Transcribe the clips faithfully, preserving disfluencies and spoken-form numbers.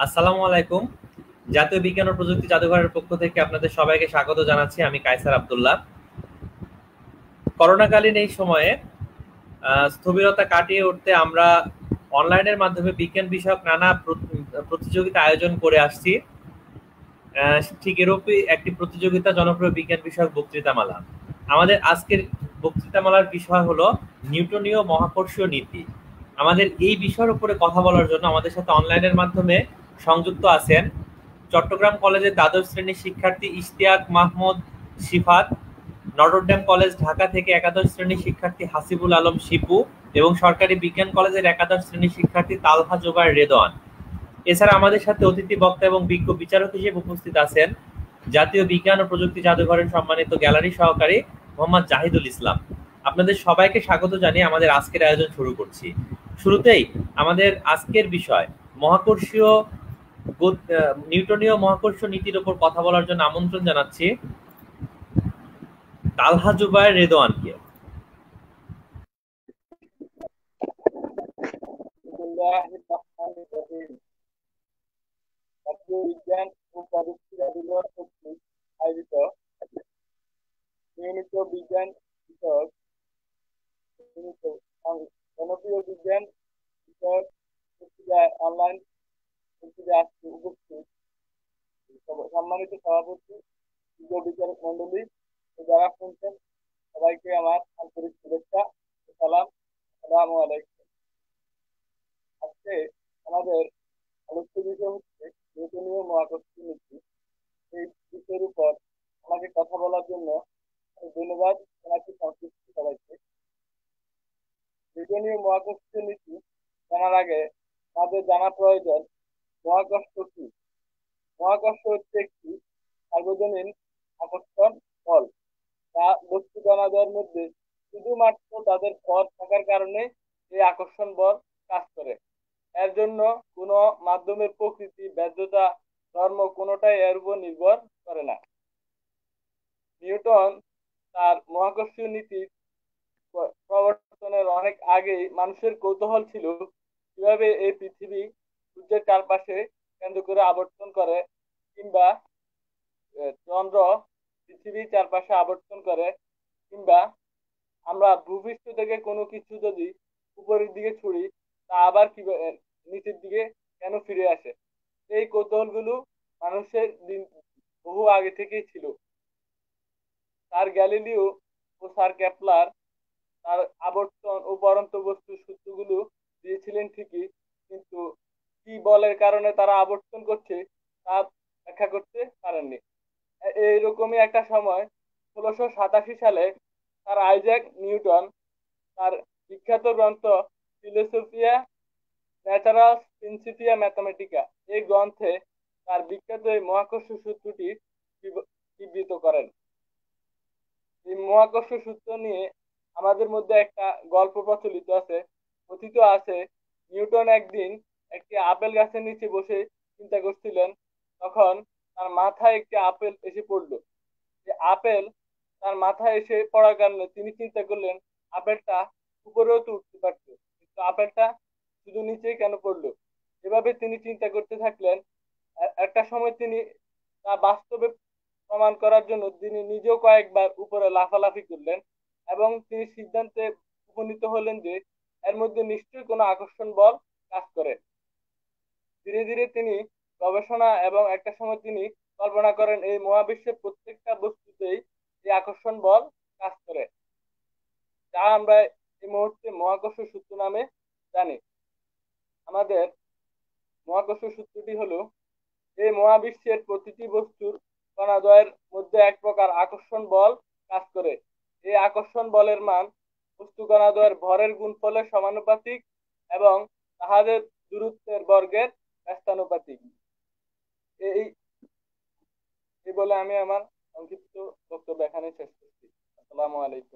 আসসালামু আলাইকুম। জাতীয় বিজ্ঞান ও প্রযুক্তি জাদুঘরের পক্ষ থেকে আপনাদের সবাইকে স্বাগত জানাচ্ছি। আমি কায়সার আব্দুল্লাহ। করোনাকালীন এই সময়ে আহ, স্থবিরতা কাটিয়ে উঠতে আমরা অনলাইনের মাধ্যমে বিজ্ঞান বিষয়ক নানা প্র- প্রতিযোগিতা আয়োজন করে আসছি। আহ, ঠিক এরূপই একটি প্রতিযোগিতা জনপ্রিয় বিজ্ঞান বিষয়ক বক্তৃতামালা। আমাদের আজকের বক্তৃতামালার বিষয় হলো নিউটনীয় মহাকর্ষীয় নীতি। আমাদের এই বিষয়ের উপরে কথা বলার জন্য আমাদের সাথে অনলাইনের মাধ্যমে সংযুক্ত আছেন চট্টগ্রাম কলেজের দ্বাদশ শ্রেণীর শিক্ষার্থী ইশতিয়াক মাহমুদ শিফাত, নটরডেম কলেজ ঢাকা থেকে একাদশ শ্রেণীর শিক্ষার্থী হাসিবুল আলম শিপু এবং সরকারি বিজ্ঞান কলেজের একাদশ শ্রেণীর শিক্ষার্থী তালহা জোবায়ের রেদওয়ান। এছাড়া আমাদের সাথে অতিথি বক্তা এবং বিজ্ঞ বিচারক হিসেবে উপস্থিত আছেন জাতীয় বিজ্ঞান ও প্রযুক্তি জাদুঘরের সম্মানিত গ্যালারি সহকারী মোহাম্মদ জাহিদুল ইসলাম। আপনাদের সবাইকে স্বাগত জানিয়ে আমাদের আজকের আয়োজন শুরু করছি। শুরুতেই আমাদের আজকের বিষয় মহাকর্ষীয় নিউটনীয় মহাকর্ষীয় নীতির উপর কথা বলার জন্য আমন্ত্রণ জানাচ্ছি তালহা জুবায়ের রেদওয়ানকে। জাতীয় বিজ্ঞান ও প্রযুক্তি জাদুঘর কর্তৃক আয়োজিত নিয়মিত বিজ্ঞান বিষয়ক জনপ্রিয় বিজ্ঞান বিষয়ক পত্রিকায় অনলাইন পত্রিকায় আজকে উপস্থিত সম্মানিত সভাপতি বিজ্ঞ বিচারক মন্ডলী যারা শুনছেন সবাইকে আমার আন্তরিক শুভেচ্ছা ও সালাম। আসসালামু আলাইকুম। আজকে আমাদের আলোচ্য বিষয় হচ্ছে নিউটনীয় মহাকর্ষীয় নীতি। এই বিষয়ের উপর আমাকে কথা বলার জন্য ধন্যবাদ জানাচ্ছি সংশ্লিষ্ট সবাইকে। নিউটনীয় মহাকর্ষীয় নীতি জানার আগে আমাদের জানা প্রয়োজন মহাকর্ষ কি। মহাকর্ষ হচ্ছে একটি সার্বজনীন আকর্ষণ বল, যা বস্তু কণাদের মধ্যে শুধুমাত্র তাদের ভর থাকার কারণে এই আকর্ষণ বল কাজ করে। এর জন্য কোনো মাধ্যমের প্রকৃতি, ব্যর্থতা, ধর্ম কোনোটাই এর উপর নির্ভর করে না। নিউটন তার মহাকর্ষীয় নীতির প্রবর্তনের অনেক আগেই মানুষের কৌতূহল ছিল কিভাবে এই পৃথিবী সূর্যের চারপাশে কেন্দ্র করে আবর্তন করে, কিংবা চন্দ্র পৃথিবীর চারপাশে আবর্তন করে, কিংবা আমরা ভূপৃষ্ঠ থেকে কোনো কিছু যদি উপরের দিকে ছুড়ি তা আবার কিভাবে নিচের দিকে কেন ফিরে আসে। এই কৌতূহলগুলো মানুষের দিন বহু আগে থেকেই ছিল। স্যার গ্যালিলিও ও স্যার কেপলার তার আবর্তন ও পরন্ত বস্তুর সূত্রগুলো দিয়েছিলেন ঠিকই, কিন্তু কি বলের কারণে তারা আবর্তন করছে তা ব্যাখ্যা করতে পারেননি। এইরকমই একটা সময় ষোলোশো সাতাশি সালে তার আইজ্যাক নিউটন তার বিখ্যাত গ্রন্থ ফিলোসফিয়া ন্যাচারাল প্রিন্সিপিয়া ম্যাথামেটিকা এই গ্রন্থে তার বিখ্যাত এই মহাকর্ষ সূত্রটি বিবৃত করেন। এই মহাকর্ষ সূত্র নিয়ে আমাদের মধ্যে একটা গল্প প্রচলিত আছে। কথিত আছে নিউটন একদিন একটি আপেল গাছের নিচে বসে চিন্তা করছিলেন, তখন তার মাথায় একটি আপেল এসে পড়লো। যে আপেল তার মাথায় এসে পড়ার কারণে তিনি চিন্তা করলেন আপেলটা উপরেও তো উঠতে পারতো, কিন্তু আপেলটা শুধু নিচেই কেন পড়লো। এভাবে তিনি চিন্তা করতে থাকলেন। একটা সময় তিনি তা বাস্তবে প্রমাণ করার জন্য তিনি নিজেও কয়েকবার উপরে লাফালাফি করলেন এবং তিনি সিদ্ধান্তে উপনীত হলেন যে এর মধ্যে নিশ্চয়ই কোনো আকর্ষণ বল কাজ করে। ধীরে ধীরে তিনি গবেষণা এবং একটা সময় তিনি কল্পনা করেন এই মহাবিশ্বের প্রত্যেকটা বস্তুতেই এই আকর্ষণ বল কাজ করে, যা আমরা এই মুহূর্তে মহাকর্ষ সূত্র নামে জানি। আমাদের মহাকর্ষ সূত্রটি হলো এই মহাবিশ্বের প্রতিটি বস্তুর কণাদ্বয়ের মধ্যে এক প্রকার আকর্ষণ বল কাজ করে। এই আকর্ষণ বলের মান বস্তু কণাদ্বয়ের ভরের গুণফলের সমানুপাতিক এবং তাহাদের দূরত্বের বর্গের ব্যস্তানুপাতিক। এই এই বলে আমি আমার সংক্ষিপ্ত বক্তব্য এখানে শেষ করছি। আসসালামু আলাইকুম।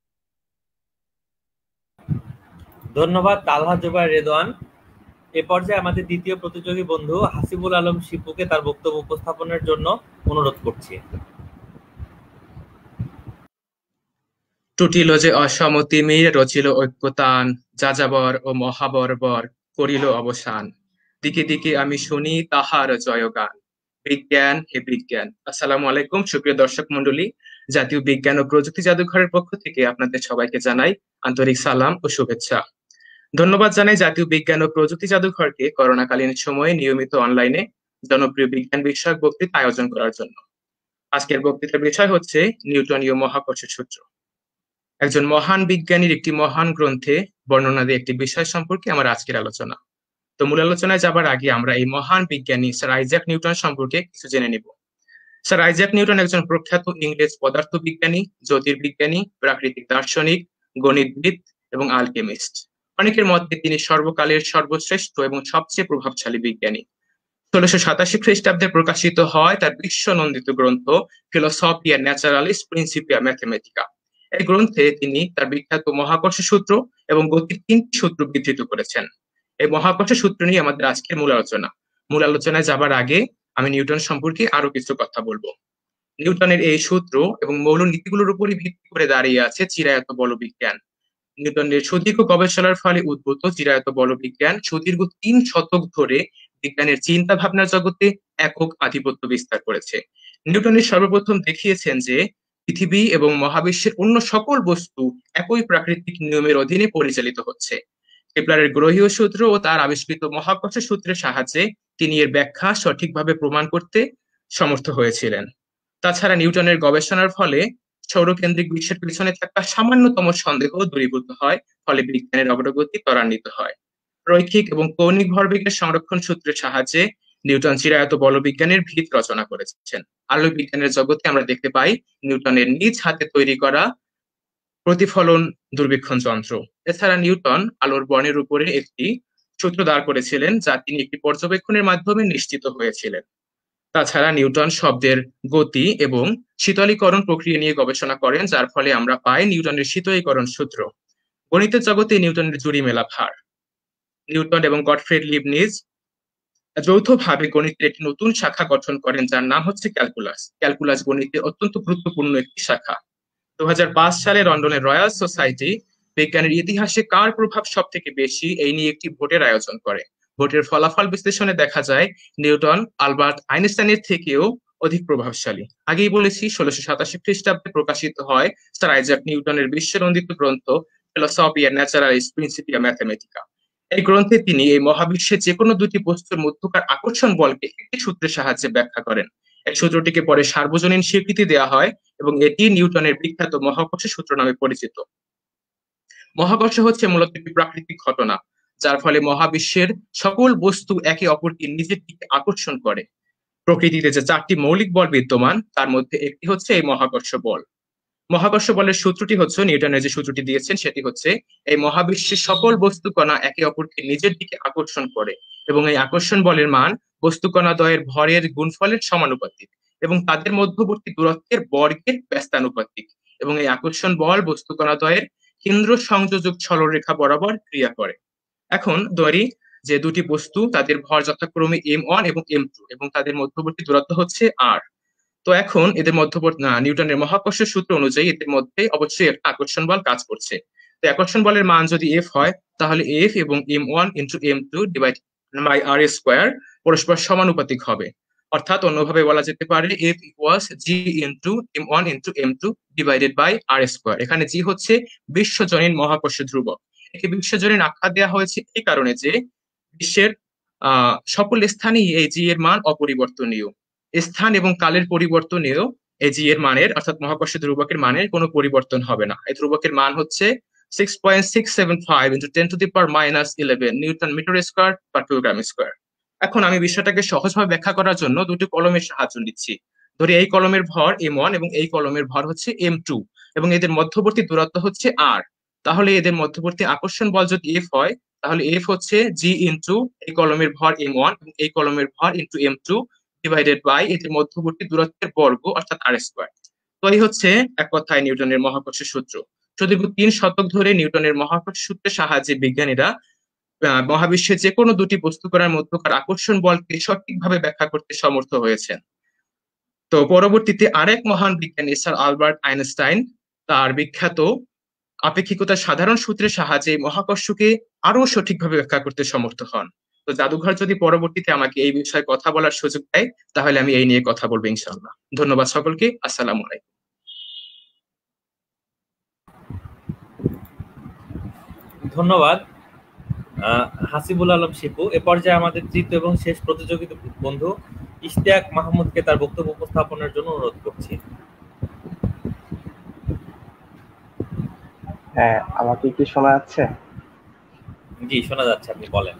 ধন্যবাদ তালহা জুবায়ের রেদওয়ান। এ পর্যায়ে আমাদের দ্বিতীয় প্রতিযোগী বন্ধু হাসিবুল আলম শিপুকে তার বক্তব্য উপস্থাপনের জন্য অনুরোধ করছি। টুটিল যে অসম তিমির রচিল ঐক্যতান, যাযাবর ও মহাবর্বর করিল অবসান। দিকে দিকে আমি শুনি তাহার জয়গান, বিজ্ঞান হে বিজ্ঞান। আসসালামু আলাইকুম সুপ্রিয় দর্শক মন্ডলী, জাতীয় বিজ্ঞান ও প্রযুক্তি জাদুঘরের পক্ষ থেকে আপনাদের সবাইকে জানাই আন্তরিক সালাম ও শুভেচ্ছা। ধন্যবাদ জানাই জাতীয় বিজ্ঞান ও প্রযুক্তি জাদুঘরকে করোনাকালীন সময়ে নিয়মিত অনলাইনে জনপ্রিয় বিজ্ঞান বিষয়ক বক্তৃতা আয়োজন করার জন্য। আজকের বক্তৃতার বিষয় হচ্ছে নিউটনীয় মহাকর্ষ সূত্র। একজন মহান বিজ্ঞানীর একটি মহান গ্রন্থে বর্ণনা দিয়ে একটি বিষয় সম্পর্কে আমার আজকের আলোচনা। তো মূল আলোচনায় যাবার আগে আমরা এই মহান বিজ্ঞানী স্যার আইজ্যাক নিউটন সম্পর্কে কিছু জেনে নিব। স্যার আইজ্যাক নিউটন একজন প্রখ্যাত ইংরেজ পদার্থবিজ্ঞানী, জ্যোতির্বিজ্ঞানী, প্রাকৃতিক দার্শনিক, গণিতবিদ এবং আলকেমিস্ট। অনেকের মতে তিনি সর্বকালের সর্বশ্রেষ্ঠ এবং সবচেয়ে প্রভাবশালী বিজ্ঞানী। ষোলশো সাতাশি খ্রিস্টাব্দে প্রকাশিত হয় তার বিশ্বনন্দিত গ্রন্থ ফিলোসফিয়া ন্যাচারালিস প্রিন্সিপিয়া ম্যাথমেটিকা। এই গ্রন্থে তিনি তার বিখ্যাত মহাকর্ষ সূত্র এবং গতির তিনটি সূত্র বিধৃত করেছেন। এই মহাকর্ষ সূত্র নিয়ে আমাদের আজকের মূল আলোচনা। মূল আলোচনায় যাবার আগে আমি নিউটন সম্পর্কে আরো কিছু কথা বলবো। নিউটনের এই সূত্র এবং মৌল নীতিগুলোর উপরই ভিত্তি করে দাঁড়িয়ে আছে চিরায়ত বলবিজ্ঞান। নিউটনের সুদীর্ঘ গবেষণার ফলে উদ্ভূত চিরায়ত বলবিজ্ঞান সুদীর্ঘ তিন শতক ধরে বিজ্ঞানের চিন্তা ভাবনার জগতে একক আধিপত্য বিস্তার করেছে। নিউটনের সর্বপ্রথম দেখিয়েছেন যে পৃথিবী এবং মহাবিশ্বের অন্য সকল বস্তু একই প্রাকৃতিক নিয়মের অধীনে পরিচালিত হচ্ছে। কেপলারের গ্রহীয় সূত্র ও তার আবিষ্কৃত মহাকর্ষ সূত্রের সাহায্যে তিনি এর ব্যাখ্যা সঠিকভাবে প্রমাণ করতে সমর্থ হয়েছিলেন। তাছাড়া নিউটনের গবেষণার ফলে সৌরকেন্দ্রিক বিশ্বের পিছনে থাকা সামান্যতম সন্দেহ দূরীভূত হয়, ফলে বিজ্ঞানের অগ্রগতি ত্বরান্বিত হয়। রৈখিক এবং কৌণিক ভরবেগের সংরক্ষণ সূত্রের সাহায্যে নিউটন চিরায়ত বলবিজ্ঞানের ভিত রচনা করেছেন। আলোক বিজ্ঞানের জগতে আমরা দেখতে পাই নিউটনের নিজ হাতে তৈরি করা প্রতিফলন দূরবীক্ষণ যন্ত্র। এছাড়া নিউটন আলোর বর্ণের উপরে একটি সূত্র দাঁড় করেছিলেন, যা তিনি একটি পর্যবেক্ষণের মাধ্যমে নিশ্চিত হয়েছিলেন। তাছাড়া নিউটন শব্দের গতি এবং শীতলীকরণ প্রক্রিয়া নিয়ে গবেষণা করেন, যার ফলে আমরা পাই নিউটনের শীতলীকরণ সূত্র। গণিতের জগতে নিউটনের জুড়ি মেলা ভার। নিউটন এবং গটফ্রেড লিবনিজ যৌথভাবে গণিতের একটি নতুন শাখা গঠন করেন, যার নাম হচ্ছে ক্যালকুলাস। ক্যালকুলাস গণিতের অত্যন্ত গুরুত্বপূর্ণ একটি শাখা। দু হাজার পাঁচ সালে লন্ডনের রয়্যাল সোসাইটি বিজ্ঞানের ইতিহাসে কার প্রভাব সব থেকে বেশি এই নিয়ে একটি ভোটের আয়োজন করে। ভোটের ফলাফল বিশ্লেষণে দেখা যায় নিউটন আলবার্ট আইনস্টাইনের থেকেও অধিক প্রভাবশালী। আগেই বলেছি ষোলশো সাতাশি খ্রিস্টাব্দে প্রকাশিত হয় স্যার আইজ্যাক নিউটনের বিশ্বনন্দিত গ্রন্থ ফিলোসফিয়া ন্যাচারালিস প্রিন্সিপিয়া ম্যাথমেটিকা। এই গ্রন্থে তিনি এই মহাবিশ্বে যে কোনো দুটি বস্তুর মধ্যকার আকর্ষণ বলকে একটি সূত্রের সাহায্যে ব্যাখ্যা করেন। এই সূত্রটিকে পরে সার্বজনীন স্বীকৃতি দেওয়া হয় এবং এটি নিউটনের বিখ্যাত মহাকর্ষ সূত্র নামে পরিচিত। মহাকর্ষ হচ্ছে মূলত একটি প্রাকৃতিক ঘটনা, যার ফলে মহাবিশ্বের সকল বস্তু একে অপরকে নিজের দিকে আকর্ষণ করে। প্রকৃতিতে যে চারটি মৌলিক বল বিদ্যমান, তার মধ্যে একটি হচ্ছে এই মহাকর্ষ বল। মহাকর্ষ বলের সূত্রটি হচ্ছে নিউটনের যে সূত্রটি দিয়েছেন সেটি হচ্ছে এই মহাবিশ্বের সকল বস্তু কণা একে অপরকে নিজের দিকে আকর্ষণ করে এবং এই আকর্ষণ বলের মান বস্তু কণা দ্বয়ের ভরের গুণফলের সমানুপাতিক এবং তাদের মধ্যবর্তী দূরত্বের বর্গের ব্যস্তানুপাতিক, এবং এই আকর্ষণ বল বস্তু কণা দ্বয়ের কেন্দ্র সংযোজক সরলরেখা বরাবর ক্রিয়া করে। এখন ধরি যে দুটি বস্তু, তাদের ভর যথাক্রমে এম ওয়ান এবং এম টু এবং তাদের মধ্যবর্তী দূরত্ব হচ্ছে আর। তো এখন এদের মধ্যবর্তী নিউটনের মহাকর্ষ সূত্র অনুযায়ী এদের মধ্যে অবশ্যই একটা আকর্ষণ বল কাজ করছে। তো আকর্ষণ বলের মান যদি এফ হয়, তাহলে এফ এবং M one into M two divide by R square পরস্পর সমানুপাতিক হবে। অর্থাৎ অন্যভাবে বলা যেতে পারে F equals G into M one into M two divided by R square. এখানে জি হচ্ছে বিশ্বজনীন মহাকর্ষ ধ্রুবক। একে বিশ্বজনীন আখ্যা দেওয়া হয়েছে এই কারণে যে বিশ্বের আহ সকল স্থানেই এই জি এর মান অপরিবর্তনীয়। স্থান এবং কালের পরিবর্তনেও এই জি এর মানের অর্থাৎ মহাকর্ষ ধ্রুবকের মানের কোনো পরিবর্তন হবে না। এই ধ্রুবকের মান হচ্ছে six point six seven five into ten to the power minus eleven newton metre square per kilogram square. এখন আমি বিষয়টাকে সহজভাবে ব্যাখ্যা করার জন্য দুটি কলমের সাহায্য নিচ্ছি। ধরি এই কলমের ভর এম ওয়ান এবং এই কলমের ভর হচ্ছে এম টু এবং এদের মধ্যবর্তী দূরত্ব হচ্ছে আর। তাহলে এদের মধ্যবর্তী আকর্ষণ বল যদি এফ হয়, তাহলে এফ হচ্ছে জি ইন্টু এই কলমের ভর এম ওয়ান এবং এই কলমের ভর into M two divided by এদের মধ্যবর্তী দূরত্বের বর্গ অর্থাৎ আর স্কোয়ার। তো এই হচ্ছে এক কথায় নিউটনের মহাকর্ষ সূত্র। সুদীর্ঘ তিন শতক ধরে নিউটনের মহাকর্ষ সূত্রের সাহায্যে বিজ্ঞানীরা মহাবিশ্বের যে কোনো দুটি বস্তু কণার মধ্যকার আকর্ষণ বলকে সঠিকভাবে ব্যাখ্যা করতে সমর্থ হয়েছেন। তো পরবর্তীতে আরেক মহান বিজ্ঞানী স্যার আলবার্ট আইনস্টাইন তার বিখ্যাত আপেক্ষিকতার সাধারণ সূত্রের সাহায্যে মহাকর্ষকে আরো সঠিকভাবে ব্যাখ্যা করতে সমর্থ হন। তো জাদুঘর যদি পরবর্তীতে আমাকে এই বিষয়ে কথা বলার সুযোগ দেয় তাহলে আমি এই নিয়ে কথা বলবো ইনশাআল্লাহ। ধন্যবাদ সকলকে। আসসালামু আলাইকুম। ধন্যবাদ হাসিবুল আলম শিপু। এ পর্যায়ে আমাদের তৃতীয় এবং শেষ প্রতিযোগিতা বন্ধু ইশতিয়াক মাহমুদকে তার বক্তব্য উপস্থাপনের জন্য অনুরোধ করছি। হ্যাঁ, আমাকে কি শোনা যাচ্ছে? জি, শোনা যাচ্ছে, আপনি বলেন।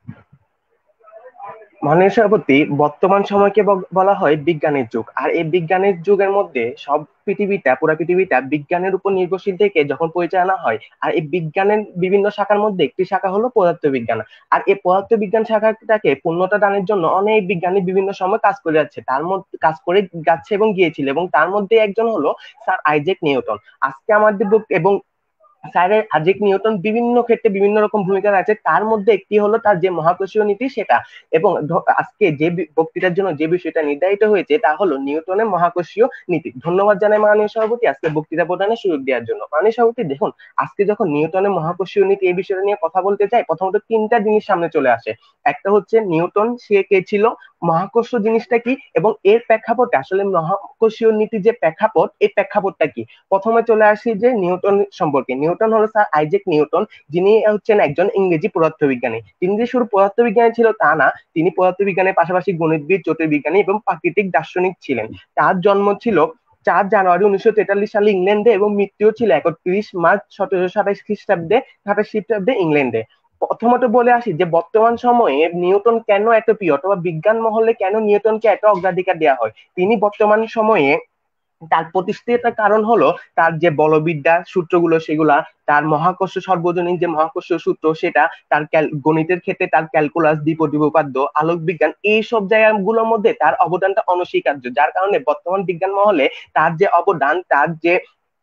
মাননীয় সভাপতি, বর্তমান সময়কে বলা হয় বিজ্ঞানের যুগ। আর এই বিজ্ঞানের যুগের মধ্যে সব পৃথিবীটা পুরো পৃথিবীটা বিজ্ঞানের উপর নির্ভরশীল থেকে যখন পরিচালনা হয়, আর এই বিজ্ঞানের বিভিন্ন শাখার মধ্যে একটি শাখা হলো পদার্থবিজ্ঞান। আর এই পদার্থবিজ্ঞান শাখাটাকে পূর্ণতা দানের জন্য অনেক বিজ্ঞানী বিভিন্ন সময় কাজ করে যাচ্ছে, তার মধ্যে কাজ করে যাচ্ছে এবং গিয়েছিল, এবং তার মধ্যে একজন হলো স্যার আইজ্যাক নিউটন। আজকে আমাদের এবং স্যার আইজ্যাক নিউটন বিভিন্ন ক্ষেত্রে বিভিন্ন রকম ভূমিকা আছে, তার মধ্যে একটি হলো তার যে মহাকর্ষীয় নীতি সেটা। এবং আজকে যে বক্তৃতার জন্য যে বিষয়টা নির্ধারিত হয়েছে তা হলো নিউটনের মহাকর্ষীয় নীতি। ধন্যবাদ জানাই মাননীয় সভাপতি আজকে বক্তৃতা প্রদানের সুযোগ দেওয়ার জন্য। মাননীয় সভাপতি, দেখুন আজকে যখন নিউটনের মহাকর্ষীয় নীতি এই বিষয়টা নিয়ে কথা বলতে চাই, প্রথমত তিনটা জিনিস সামনে চলে আসে। একটা হচ্ছে নিউটন সে কে ছিল, মহাকর্ষ জিনিসটা কি, এবং এর প্রেক্ষাপটে আসলে মহাকর্ষীয় নীতি যে প্রেক্ষাপট, এই প্রেক্ষাপটটা কি। প্রথমে চলে আসি যে নিউটন সম্পর্কে। নিউটন হলো স্যার আইজ্যাক নিউটন, যিনি হচ্ছেন একজন ইংরেজি পদার্থবিজ্ঞানী। তিনি যে শুধু পদার্থবিজ্ঞানী ছিল তা না, তিনি পদার্থবিজ্ঞানের পাশাপাশি গণিতবিদ, জ্যোতির্বিজ্ঞানী এবং প্রাকৃতিক দার্শনিক ছিলেন। তার জন্ম ছিল চার জানুয়ারি উনিশশো তেতাল্লিশ সালে ইংল্যান্ডে, এবং মৃত্যু ছিল একত্রিশ মার্চ সতেরোশো সাতাশ খ্রিস্টাব্দে সাতাশ খ্রিস্টাব্দে ইংল্যান্ডে। প্রথমত বলে আসি যে বর্তমান সময়ে নিউটন কেন এত প্রিয়, অথবা বিজ্ঞান মহলে কেন নিউটনকে এত অগ্রাধিকার দেওয়া হয়। তিনি বর্তমান সময়ে তার প্রতিষ্ঠার কারণ হলো তার যে বলবিদ্যা সূত্রগুলো সেগুলা, তার মহাকর্ষ সর্বজনীন যে মহাকর্ষ সূত্র সেটা, তার গণিতের ক্ষেত্রে তার ক্যালকুলাস, দ্বিপদী উপপাদ্য, আলোক বিজ্ঞান, এইসব জায়গাগুলোর মধ্যে তার অবদানটা অনস্বীকার্য। যার কারণে বর্তমান বিজ্ঞান মহলে তার যে অবদান, তার যে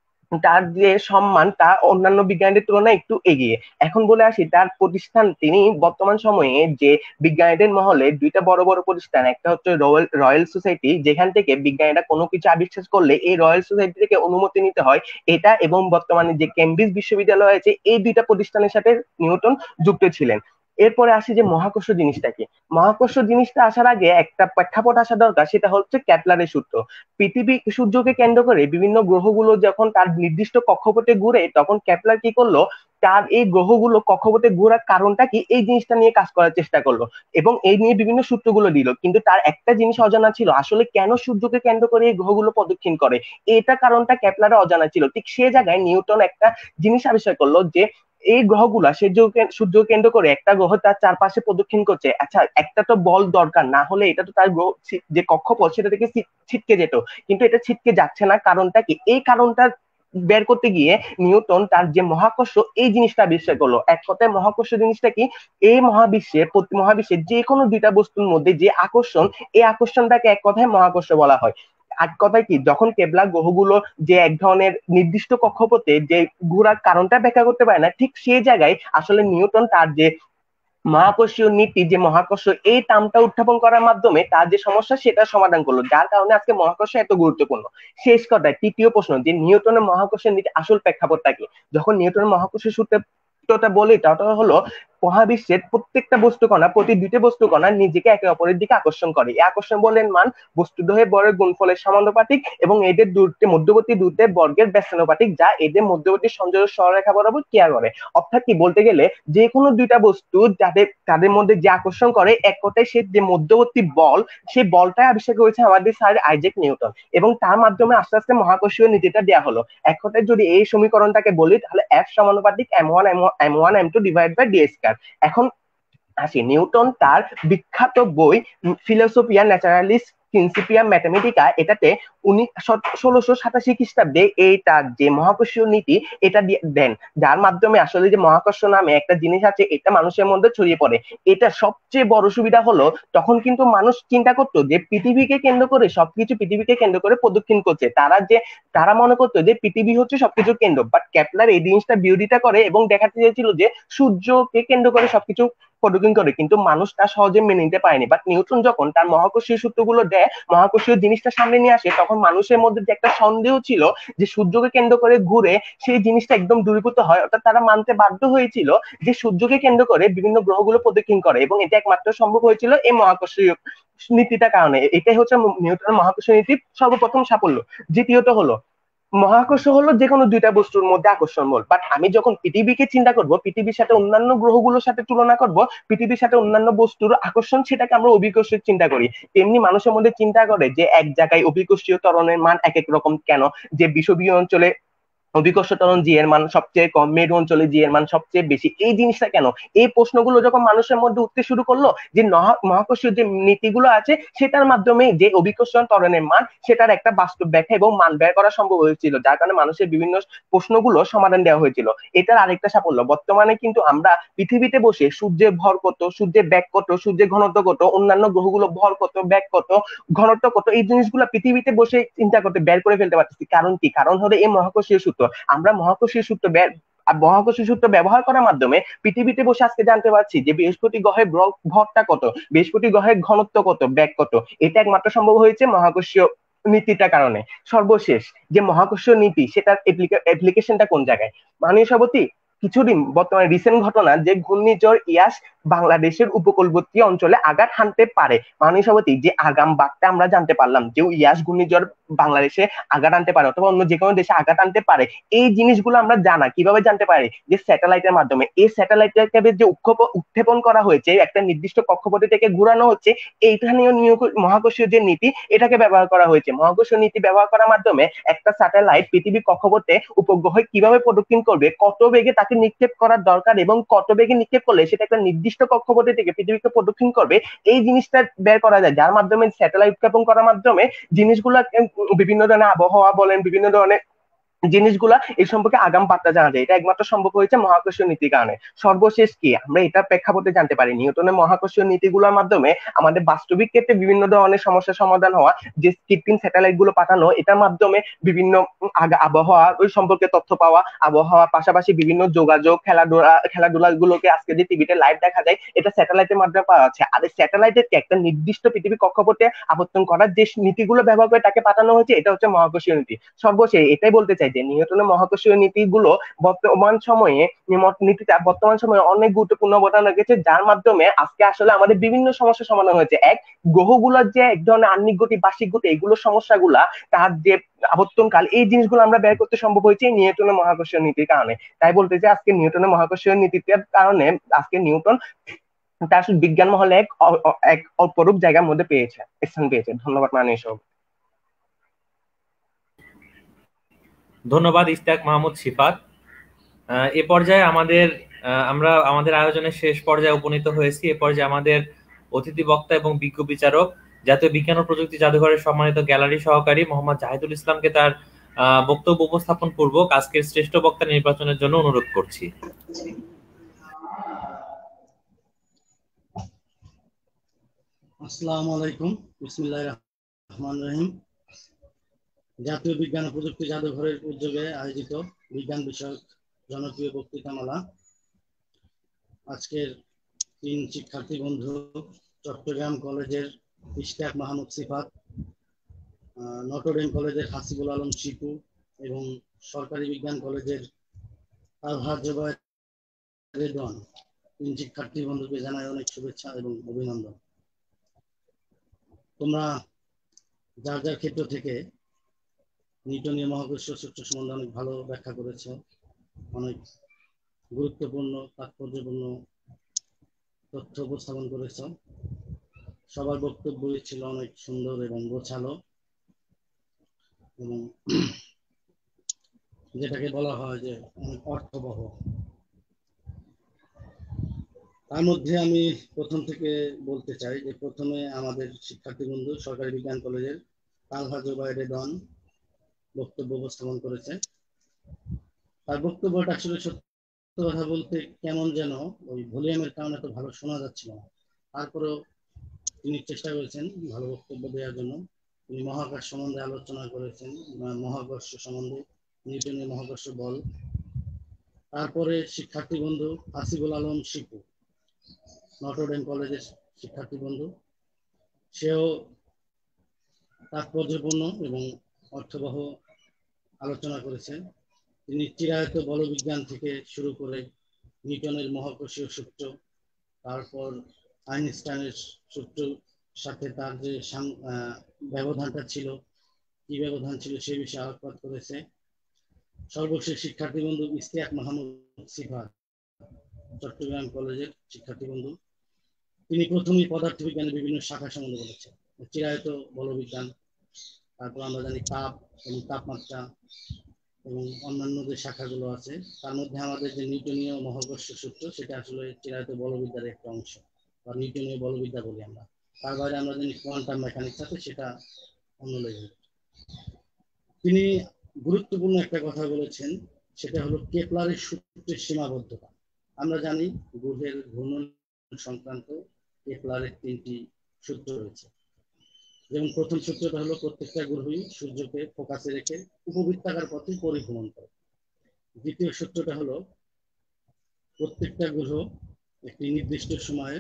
তার যে সম্মান, তা অন্যান্য বিজ্ঞানীদের তুলনায় একটু এগিয়ে। এখন বলে আসি তার প্রতিষ্ঠান। তিনি বর্তমান সময়ে যে বিজ্ঞানীদের মহলে দুইটা বড় বড় প্রতিষ্ঠান, একটা হচ্ছে রয়্যাল রয়্যাল সোসাইটি, যেখান থেকে বিজ্ঞানীরা কোনো কিছু আবিষ্কার করলে এই রয়্যাল সোসাইটি থেকে অনুমতি নিতে হয়, এটা, এবং বর্তমানে যে কেমব্রিজ বিশ্ববিদ্যালয় আছে, এই দুইটা প্রতিষ্ঠানের সাথে নিউটন যুক্ত ছিলেন। এরপরে আসি যে মহাকর্ষ জিনিসটা কি। মহাকর্ষ জিনিসটা আসার আগে একটা প্রেক্ষাপট আসা দরকার, সেটা হচ্ছে কেপলারের সূত্র। পৃথিবী সূর্যকে কেন্দ্র করে বিভিন্ন গ্রহগুলো যখন তার নির্দিষ্ট কক্ষপথে ঘুরে, তখন কেপলার কি করলো, তার এই গ্রহগুলো কক্ষপথে ঘোরার কারণটা কি এই জিনিসটা নিয়ে কাজ করার চেষ্টা করলো, এবং এই নিয়ে বিভিন্ন সূত্রগুলো দিল। কিন্তু তার একটা জিনিস অজানা ছিল, আসলে কেন সূর্যকে কেন্দ্র করে এই গ্রহগুলো প্রদক্ষিণ করে, এটা কারণটা কেপলারের অজানা ছিল। ঠিক সে জায়গায় নিউটন একটা জিনিস আবিষ্কার করলো যে এই গ্রহগুলা সূর্য কেন্দ্র করে একটা গ্রহ তার চারপাশে প্রদক্ষিণ করছে। আচ্ছা, একটা তো বল দরকার, না হলে এটা তো তার গ্রহ যে কক্ষপথ সেটা থেকে ছিটকে যেত, কিন্তু এটা ছিটকে যাচ্ছে না, কারণটা কি? এই কারণটা বের করতে গিয়ে নিউটন তার যে মহাকর্ষ এই জিনিসটা আবিষ্কার করলো। এক কথায় মহাকর্ষ জিনিসটা কি, এই মহাবিশ্বের প্রতি মহাবিশ্বের যে কোনো দুইটা বস্তুর মধ্যে যে আকর্ষণ, এই আকর্ষণটাকে এক কথায় মহাকর্ষ বলা হয়। এক কথায় কি, যখন কেবলা গ্রহগুলো যে এক ধরনের নির্দিষ্ট কক্ষপথে যে ঘোরার কারণটা ব্যাখ্যা করতে পারে না, ঠিক সেই জায়গায় আসলে নিউটন তার যে মহাকর্ষীয় নীতি, যে মহাকর্ষ এই টার্মটা উত্থাপন করার মাধ্যমে তার যে সমস্যা সেটা সমাধান করলো, যার কারণে আজকে মহাকর্ষ এত গুরুত্বপূর্ণ। শেষ কথায় তৃতীয় প্রশ্ন, যে নিউটনের মহাকর্ষের নীতি আসল প্রেক্ষাপটটা কি। যখন নিউটনের মহাকর্ষের সূত্রটা বলি, তাটা হলো মহাবিশ্বের প্রত্যেকটা বস্তু কণা, প্রতি দুইটা বস্তু কণা নিজেকে একে অপরের দিকে আকর্ষণ করে। এই আকর্ষণ বলের মান বস্তুদ্বয়ের বর্গের গুণফলের সমানুপাতিক, এবং এদের দূরত্বে মধ্যবর্তী দূরত্বের বর্গের ব্যস্তানুপাতিক, যা এদের মধ্যবর্তী সংযোজক সরলরেখা বরাবর ক্রিয়া করে। অর্থাৎ কি বলতে গেলে, যে কোনো দুইটা বস্তু যাদের তাদের মধ্যে যে আকর্ষণ করে, এক কথায় সে যে মধ্যবর্তী বল, সেই বলটাই আবিষ্কার করেছে আমাদের স্যার আইজ্যাক নিউটন, এবং তার মাধ্যমে আস্তে আস্তে মহাকর্ষীয় নীতিটা দেওয়া হলো। এক কথায় যদি এই সমীকরণটাকে বলি, তাহলে এফ সমানুপাতিক M one M one M two divide by D square. এখন আসি, নিউটন তার বিখ্যাত বই ফিলোসোফিয়া ন্যাচারালিস প্রিন্সিপিয়া ম্যাথমেটিকা, এটাতে উনি ষোলোশো সাতাশি খ্রিস্টাব্দে এই তার যে মহাকর্ষীয় নীতি এটা দেন, যার মাধ্যমে আসলে যে মহাকর্ষ নামে একটা জিনিস আছে এটা মানুষের মধ্যে ছড়িয়ে পড়ে। এটা সবচেয়ে বড় সুবিধা হলো, তখন কিন্তু মানুষ চিন্তা করতো যে পৃথিবীকে কেন্দ্র করে সবকিছু পৃথিবীকে কেন্দ্র করে প্রদক্ষিণ করছে, তারা যে তারা মনে করতো যে পৃথিবী হচ্ছে সবকিছু কেন্দ্র। বাট কেপলার এই জিনিসটা বিরোধিতা করে এবং দেখাতে চেয়েছিল যে সূর্যকে কেন্দ্র করে সবকিছু প্রদক্ষিণ করে, কিন্তু মানুষ তা সহজে মেনে নিতে পারেনি। বাট নিউটন যখন তার মহাকর্ষীয় সূত্রগুলো দেয়, মহাকর্ষীয় জিনিসটা সামনে নিয়ে আসে, তখন মানুষের মধ্যে যে একটা সন্দেহ ছিল যে সূর্যকে কেন্দ্র করে ঘুরে, সেই জিনিসটা একদম দূরীভূত হয়। অর্থাৎ তারা মানতে বাধ্য হয়েছিল যে সূর্যকে কেন্দ্র করে বিভিন্ন গ্রহগুলো প্রদক্ষিণ করে, এবং এটা একমাত্র সম্ভব হয়েছিল এই মহাকর্ষীয় নীতিটার কারণে। এটাই হচ্ছে নিউটনের মহাকর্ষীয় নীতির সর্বপ্রথম সাফল্য। দ্বিতীয়ত হলো, মহাকর্ষ হলো যে কোনো দুইটা বস্তুর মধ্যে আকর্ষণ বল। বাট আমি যখন পৃথিবীকে চিন্তা করব, পৃথিবীর সাথে অন্যান্য গ্রহগুলোর সাথে তুলনা করব, পৃথিবীর সাথে অন্যান্য বস্তুর আকর্ষণ, সেটাকে আমরা অভিকর্ষের চিন্তা করি। তেমনি মানুষের মধ্যে চিন্তা করে যে এক জায়গায় অভিকর্ষীয় ত্বরণের মান এক এক রকম কেন, যে বিষুবীয় অঞ্চলে অভিকর্ষ ত্বরণ জি এর মান সবচেয়ে কম, মেরু অঞ্চলে জি এর মান সবচেয়ে বেশি, এই জিনিসটা কেন? এই প্রশ্নগুলো যখন মানুষের মধ্যে উঠতে শুরু করলো, যে মহাকর্ষীয় যে নীতিগুলো আছে সেটার মাধ্যমে যে অভিকর্ষণ ত্বরণের মান, সেটার একটা বাস্তব ব্যাখ্যা এবং মান বের করা সম্ভব হয়েছিল, যার কারণে মানুষের বিভিন্ন প্রশ্নগুলো সমাধান দেওয়া হয়েছিল। এটার আরেকটা সাফল্য, বর্তমানে কিন্তু আমরা পৃথিবীতে বসে সূর্যের ভর কত, সূর্যের ব্যাগ কত, সূর্যের ঘনত্ব কত, অন্যান্য গ্রহগুলো ভর কত, ব্যাগ কত, ঘনত্ব কত, এই জিনিসগুলো পৃথিবীতে বসে চিন্তা করতে, বের করে ফেলতে পারতেছি। কারণ কি? কারণ হলো এই মহাকর্ষীয় সূত্র। আমরা মহাকর্ষীয় সূত্র মহাকর্ষীয় সূত্র ব্যবহার করার মাধ্যমে পৃথিবীতে বসে আজকে জানতে পারছি যে বৃহস্পতি গ্রহের ভরটা কত, বৃহস্পতি গ্রহের ঘনত্ব কত, ব্যাগ কত। এটা একমাত্র সম্ভব হয়েছে মহাকর্ষীয় নীতিটার কারণে। সর্বশেষ যে মহাকর্ষীয় নীতি, সেটার অ্যাপ্লিকেশনটা কোন জায়গায়? মাননীয় সভাপতি, কিছুদিন বর্তমানে রিসেন্ট ঘটনা যে ঘূর্ণিঝড় ইয়াস বাংলাদেশের উপকূলবর্তী অঞ্চলে আঘাত হানতে পারে। মাননীয় সভাপতি, যে আগাম বার্তা আমরা জানতে পারলাম যে ইয়াস ঘূর্ণিঝড় বাংলাদেশে আঘাত আনতে পারে অথবা অন্য যে কোনো দেশে আঘাত আনতে পারে, এই জিনিসগুলো আমরা জানা কিভাবে জানতে পারি? যে স্যাটেলাইটের মাধ্যমে। এই স্যাটেলাইটটাকে যে উৎক্ষেপণ করা হয়েছে, একটা নির্দিষ্ট কক্ষপথে থেকে ঘুরানো হচ্ছে, এইখানেও মহাকর্ষীয় যে নীতি, এটাকে ব্যবহার করা হয়েছে। মহাকর্ষীয় নীতি ব্যবহার করার মাধ্যমে একটা স্যাটেলাইট পৃথিবীর কক্ষপথে উপগ্রহে কিভাবে প্রদক্ষিণ করবে, কত বেগে তাকে নিক্ষেপ করার দরকার এবং কত বেগে নিক্ষেপ করলে সেটা একটা নির্দিষ্ট কক্ষপথে থেকে পৃথিবীকে প্রদক্ষিণ করবে, এই জিনিসটা বের করা যায়, যার মাধ্যমে স্যাটেলাইট উৎক্ষেপণ করার মাধ্যমে জিনিসগুলো বিভিন্ন ধরনের আবহাওয়া বলেন, বিভিন্ন ধরনের জিনিসগুলা এই সম্পর্কে আগাম বার্তা জানা যায়। এটা একমাত্র সম্ভব হয়েছে মহাকর্ষীয় নীতির কারণে। সর্বশেষ কি আমরা এটা প্রেক্ষাপটে জানতে পারি? নিউটনের মহাকর্ষীয় নীতিগুলোর মাধ্যমে আমাদের বাস্তবিক ক্ষেত্রে বিভিন্ন ধরনের সমস্যার সমাধান হওয়া, যে কৃত্রিম স্যাটেলাইট গুলো পাঠানো, এটার মাধ্যমে বিভিন্ন আবহাওয়া ওই সম্পর্কে তথ্য পাওয়া, আবহাওয়ার পাশাপাশি বিভিন্ন যোগাযোগ, খেলাধুলা খেলাধুলা গুলোকে আজকে যে টিভিতে লাইভ দেখা যায়, এটা স্যাটেলাইটের মাধ্যমে পাওয়া যাচ্ছে। আর এই স্যাটেলাইটকে একটা নির্দিষ্ট পৃথিবী কক্ষপথে আবর্তন করার যে নীতিগুলো ব্যবহার করে তাকে পাঠানো হয়েছে, এটা হচ্ছে মহাকর্ষীয় নীতি। সর্বশেষ এটাই বলতে চাই যে নিউটনের মহাকর্ষীয় নীতিগুলো বর্তমান সময়ে নীতিটা বর্তমান সময়ে অনেক গুরুত্বপূর্ণ অবদান রেখেছে, যার মাধ্যমে আজকে আসলে আমাদের বিভিন্ন সমস্যার সমাধান হয়েছে। এক, গ্রহগুলোর যে এক ধরনের আহ্নিক গতি, বার্ষিক গতি, এগুলো সমস্যাগুলা, তার যে আবর্তনকাল, এই জিনিসগুলো আমরা বের করতে সম্ভব হয়েছে নিউটনের মহাকর্ষীয় নীতির কারণে। তাই বলতে চাই আজকে নিউটনের মহাকর্ষীয় নীতির কারণে আজকে নিউটন তার বিজ্ঞান মহলে এক এক অপরূপ জায়গার মধ্যে পেয়েছে, স্থান পেয়েছে। ধন্যবাদ মাননীয় সভাপতি। ধন্যবাদ ইশতিয়াক মাহমুদ শিফাত। এ পর্যায়ে আমাদের আমরা আমাদের আয়োজনের শেষ পর্যায়ে উপনীত হয়েছি। এ পর্যায়ে আমাদের অতিথি বক্তা এবং বিজ্ঞ বিচারক, জাতীয় বিজ্ঞান ও প্রযুক্তি জাদুঘরের সম্মানিত গ্যালারি সহকারী মোহাম্মদ জাহিদুল ইসলামকে তার বক্তব্য উপস্থাপন পূর্বক আজকের শ্রেষ্ঠ বক্তা নির্বাচনের জন্য অনুরোধ করছি। আসসালামু আলাইকুম, বিসমিল্লাহির রহমানির রহিম। জাতীয় বিজ্ঞান ও প্রযুক্তি জাদুঘরের উদ্যোগে আয়োজিত বিজ্ঞান বিষয়ক জনপ্রিয় বক্তৃতামালা। আজকের তিন শিক্ষার্থী বন্ধু, চট্টগ্রাম কলেজের ইশতিয়াক মাহমুদ শিফাত, নটরডেম কলেজের হাসিবুল আলম শিপু এবং সরকারি বিজ্ঞান কলেজের আলহাজ জুবায়ের রেদওয়ান, তিন শিক্ষার্থী বন্ধুকে জানাই অনেক শুভেচ্ছা এবং অভিনন্দন। তোমরা যার যার ক্ষেত্র থেকে নিউটনীয় মহাকর্ষীয় সূত্র সম্বন্ধে অনেক ভালো ব্যাখ্যা করেছ, অনেক গুরুত্বপূর্ণ তাৎপর্যপূর্ণ তথ্য উপস্থাপন করেছ। সবার বক্তব্যই ছিল অনেক সুন্দর এবং গোছালো, এবং যেটাকে বলা হয় যে অনেক অর্থবহ। তার মধ্যে আমি প্রথম থেকে বলতে চাই যে প্রথমে আমাদের শিক্ষার্থী বন্ধু সরকারি বিজ্ঞান কলেজের আলহাজ জুবায়ের রেদওয়ান বক্তব্য উপস্থাপন করেছে। তার বক্তব্যটা আসলে সত্য কথা বলতে কেমন যেন ওই ভলিউমের কারণে তো ভালো শোনা যাচ্ছিল না, তারপরেও তিনি চেষ্টা করেছেন ভালো বক্তব্য দেওয়ার জন্য। তিনি মহাকাশ সম্বন্ধে আলোচনা করেছেন, মহাকর্ষ সম্বন্ধে, নিউটনীয় মহাকর্ষ বল। তারপরে শিক্ষার্থী বন্ধু হাসিবুল আলম শিপু নটরডেম কলেজের শিক্ষার্থী বন্ধু, সেও তাৎপর্যপূর্ণ এবং অর্থবহ আলোচনা করেছে। তিনি চিরায়ত বলবিজ্ঞান থেকে শুরু করে নিউটনের মহাকর্ষীয় সূত্র, তারপর আইনস্টাইনের সূত্র সাথে তার যে ব্যবধানটা ছিল, কি ব্যবধান ছিল সে বিষয়ে আলোকপাত করেছে। সর্বশেষ শিক্ষার্থী বন্ধু ইশতিয়াক মাহমুদ সিফাত, চট্টগ্রাম কলেজের শিক্ষার্থী বন্ধু, তিনি প্রথমেই পদার্থবিজ্ঞানের বিভিন্ন শাখা সম্বন্ধে বলেছেন। চিরায়ত বলবিজ্ঞান, তারপর আমরা জানি তাপ এবং তাপমাত্রা এবং অন্যান্য যে শাখাগুলো আছে, তার মধ্যে আমাদের যে নিউটনীয় মহাকর্ষ সূত্র, সেটা আসলে চিরায়ত বলবিদ্যার একটা অংশ বা নিউটনীয় বলবিদ্যা বলি আমরা। তার বাইরে আমরা জানি কোয়ান্টাম মেকানিক্স আছে, সেটা অন্য লেভেল। তিনি গুরুত্বপূর্ণ একটা কথা বলেছেন, সেটা হলো কেপলারের সূত্রের সীমাবদ্ধতা। আমরা জানি গ্রহের ঘূর্ণন সংক্রান্ত কেপলারের তিনটি সূত্র রয়েছে। যেমন প্রথম সূত্রটা হলো প্রত্যেকটা গ্রহই সূর্যকে ফোকাসে রেখে উপবৃত্তাকার পথে পরিভ্রমণ করে। দ্বিতীয় সূত্রটা হলো প্রত্যেকটা গ্রহ একটি নির্দিষ্ট সময়ে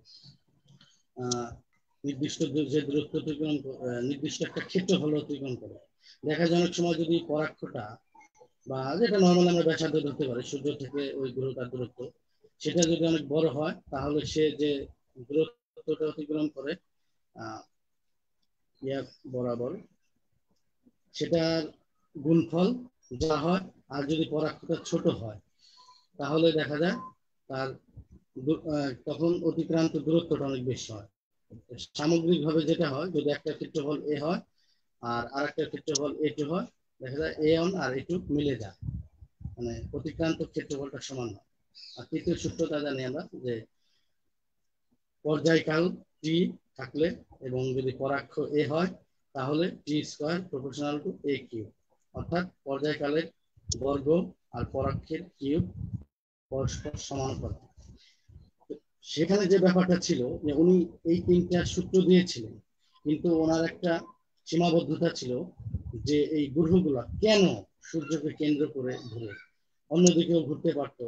আহ নির্দিষ্ট যে দূরত্ব অতিক্রম, নির্দিষ্ট একটা ক্ষেত্রফল অতিক্রম করে। দেখা যায় অনেক সময় যদি পরাক্ষটা বা যেটা নর্মাল আমরা ব্যাসার্ধ ধরতে পারি সূর্য থেকে ওই গ্রহটার দূরত্ব, সেটা যদি অনেক বড় হয়, তাহলে সে যে দূরত্বটা অতিক্রম করে আহ ইয়া বরাবর, সেটার গুণফল যা হয়। আর যদি পরাক্ষটা ছোট হয়, তাহলে দেখা যায় তার তখন অতিক্রান্ত দূরত্বটা অনেক বেশি হয়। সামগ্রিকভাবে যেটা হয়, যদি একটা ক্ষেত্রফল এ হয় আর আরেকটা ক্ষেত্রফল এ টু হয়, দেখা যায় এ ওয়ান আর এ টু মিলে যায়, মানে অতিক্রান্ত ক্ষেত্রফলটা সমান হয়। আর তৃতীয় সূত্রটা জানি আমরা যে পর্যায়কাল টি থাকলে এবং যদি পরাক্ষ এ হয়, তাহলে T square proportional to A cube, অর্থাৎ পর্যায়কালের বর্গ আর পরাক্ষের কিউব পরস্পর সমানুপাতিক। সেখানে যে ব্যাপারটা ছিল যে উনি এই তিনটা সূত্র দিয়েছিলেন, কিন্তু ওনার একটা সীমাবদ্ধতা ছিল যে এই গ্রহগুলো কেন সূর্যকে কেন্দ্র করে ঘুরে, অন্যদিকেও ঘুরতে পারত।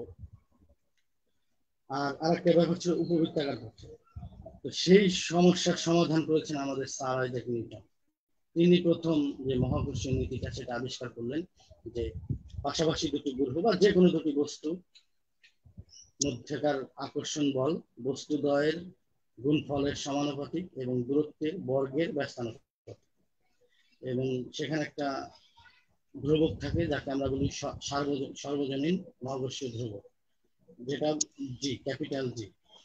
আর আরেকটা ব্যাপার ছিল উপবৃত্তাকার পথে। তো সেই সমস্যার সমাধান করেছেন আমাদের স্যার আইজাক নিউটন। তিনি প্রথম যে মহাকর্ষীয় নীতিটা সেটা আবিষ্কার করলেন, যে পাশাপাশি দুটি গ্রহ বা যে কোনো দুটি বস্তু মধ্যকার আকর্ষণ বল বস্তুদ্বয়ের গুণফলের সমানুপাতিক এবং দূরত্বের বর্গের ব্যস্তানুপাতিক, এবং সেখানে একটা ধ্রুবক থাকে যাকে আমরা বলি সর্বজনীন মহাকর্ষীয় ধ্রুবক, যেটা জি, ক্যাপিটাল জি।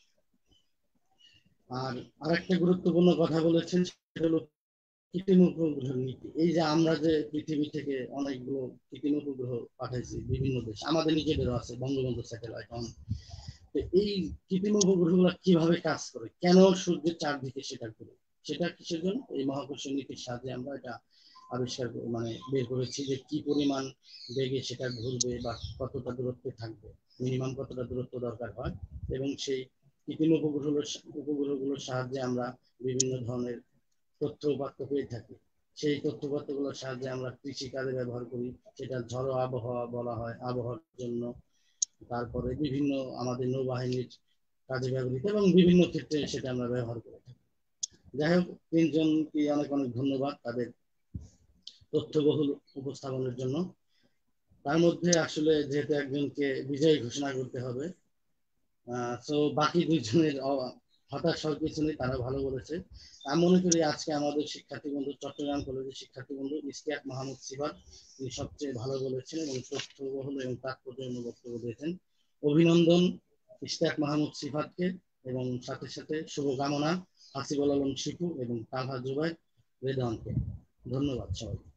আর আরেকটা গুরুত্বপূর্ণ কথা বলেছেন, সেটা হলো কৃত্রিম উপগ্রহ নীতি। এই যে আমরা যে পৃথিবী থেকে অনেকগুলো কৃত্রিম উপগ্রহ পাঠাইছি বিভিন্ন দেশ, আমাদের নিজেদেরও আছে বঙ্গবন্ধু স্যাটেলাইট। এই কৃত্রিম উপগ্রহগুলো কিভাবে কাজ করে, কেন সূর্যের চারদিকে সেটা ঘুরে, সেটা কিসের জন্য? এই মহাকর্ষীয় নীতির সাহায্যে আমরা এটা আবিষ্কার মানে বের করেছি যে কি পরিমাণ বেগে সেটা ঘুরবে বা কতটা দূরত্বে থাকবে, মিনিমাম কতটা দূরত্ব দরকার হয়। এবং সেই কৃত্রিম উপগ্রহগুলোর উপগ্রহগুলোর সাহায্যে আমরা বিভিন্ন ধরনের তথ্য উপাত্ত পেয়ে থাকি। সেই তথ্য উপাত্তগুলোর সাহায্যে আমরা কৃষিকাজে ব্যবহার করি, সেটা ঝড়ো আবহাওয়া বলা হয় আবহাওয়ার জন্য, তারপরে বিভিন্ন আমাদের নৌবাহিনীর কাজে ব্যবহৃত এবং বিভিন্ন ক্ষেত্রে সেটা আমরা ব্যবহার করে থাকি। যাই হোক, তিনজনকে অনেক অনেক ধন্যবাদ তাদের তথ্যবহুল উপস্থাপনের জন্য। তার মধ্যে আসলে যেহেতু একজনকে বিজয়ী ঘোষণা করতে হবে, আহ তো বাকি দুইজনের হতাশ হওয়ার কিছু নেই, তারা ভালো বলেছে। আমি মনে করি আজকে আমাদের শিক্ষার্থী বন্ধু, চট্টগ্রাম কলেজের শিক্ষার্থী বন্ধু ইশতিয়াক মাহমুদ সিফাত, তিনি সবচেয়ে ভালো বলেছেন এবং তথ্যবহুল এবং তাৎপর্যপূর্ণ বক্তব্য দিয়েছেন। অভিনন্দন ইশতিয়াক মাহমুদ সিফাতকে, এবং সাথে সাথে শুভকামনা হাসিবুল আলম শিপু এবং তালহা জুবাইর রেদওয়ানকে। ধন্যবাদ সবাই।